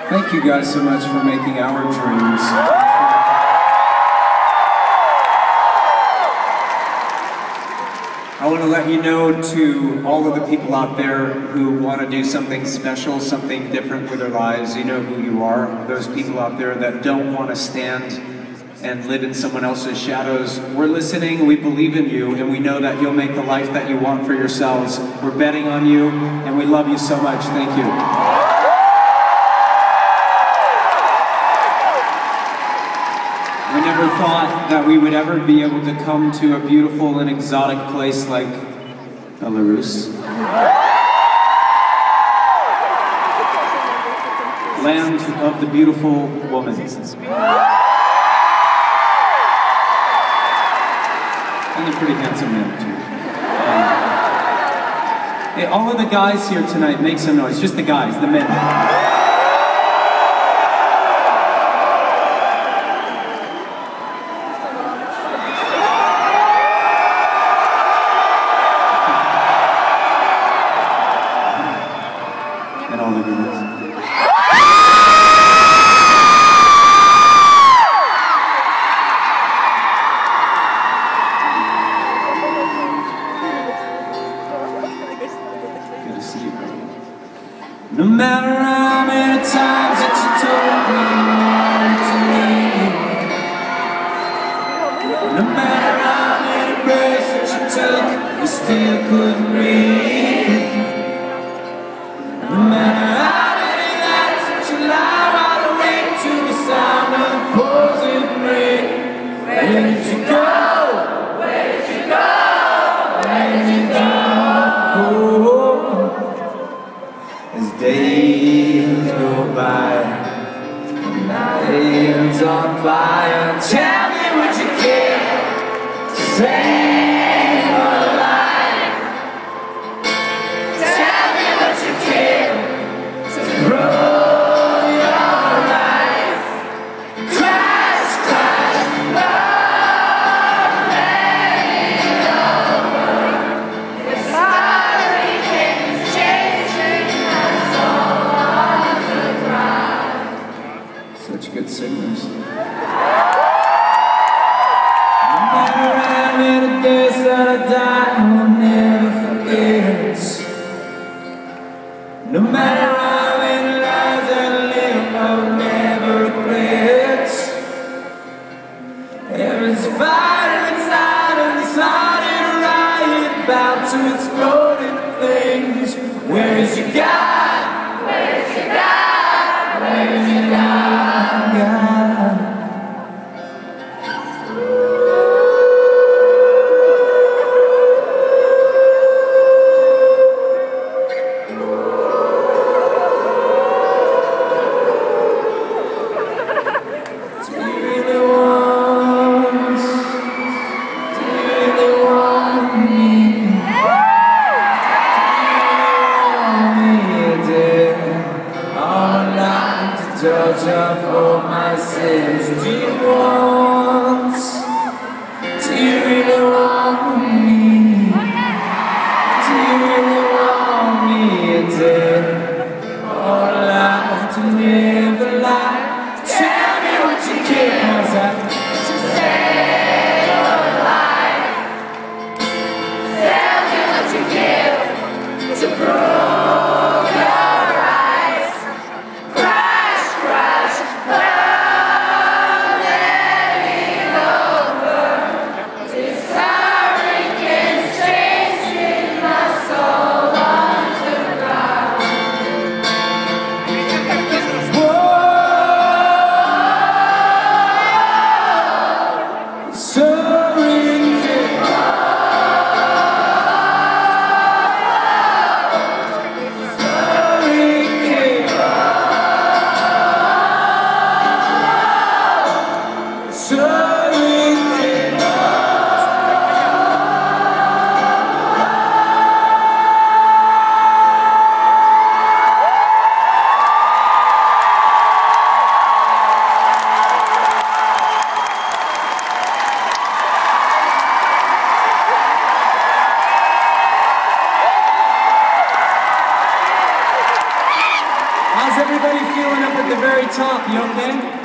Thank you guys so much for making our dreams. I want to let you know to all of the people out there who want to do something special, something different with their lives, you know who you are. Those people out there that don't want to stand and live in someone else's shadows. We're listening, we believe in you, and we know that you'll make the life that you want for yourselves. We're betting on you, and we love you so much. Thank you. We never thought that we would ever be able to come to a beautiful and exotic place like Belarus. Land of the beautiful woman. And a pretty handsome man, too. Hey, all of the guys here tonight, make some noise. Just the guys, the men. And all the girls. No matter how many times that you told me you wanted to leave, no matter how many breaths that you took, you still couldn't breathe. No matter how many nights that you lie wide awake to the sound of the pouring rain, where did you go? Where did you go? Where did you go? As days go by, nights on fire, tell me would you care to save a life? Tell me would you care to grow your life? Crash, crash, burn, fade over. It's hurricanes chasing us all on the ground. Such good singers. No matter how many days that I die, I will never forget. No matter how many lives that I live, I will never regret. There is a fire inside and it's starting a riot, about to explode into things. Where is your God? Where is your God? Where is your God? Judge for my sins. Do you want? Do you really want me? Do you really want me dead? Or alive to live a life? Tell me what you care to save your life. Tell me what you give to prove. everybody feeling up at the very top? You okay?